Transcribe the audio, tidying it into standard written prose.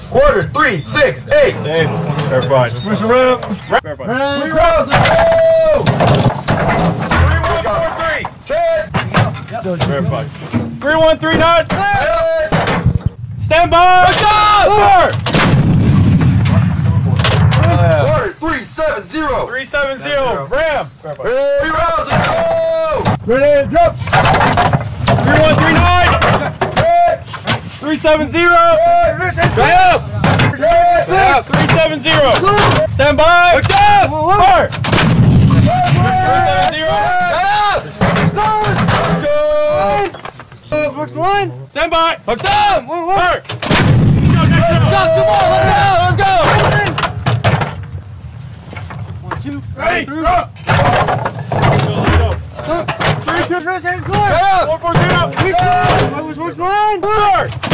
Quarter, 3, 6, 8. Same. Verified. Push around. Verified. 3 rounds, let's go! 3, 1, 4, 3. Verified. 3, 1, 3, 9. Stand by. Let's go! 4. Quarter, 3, 7, 0. 3, 7, 0. Ram. 3 rounds, let's go! Ready, drop. 3, 1, 3, 9. 3, 7, 0. Stay up. 3, 7, 0. Stand by. Let's go. 4. 3, 7, 0. Works the line. Stand by. Hooked up. 4. Let's go. 2 more. Let's go. 1, 2. Ready. Drop. 3, 2, hands clear. 4, 4, 2. Works the line. 4.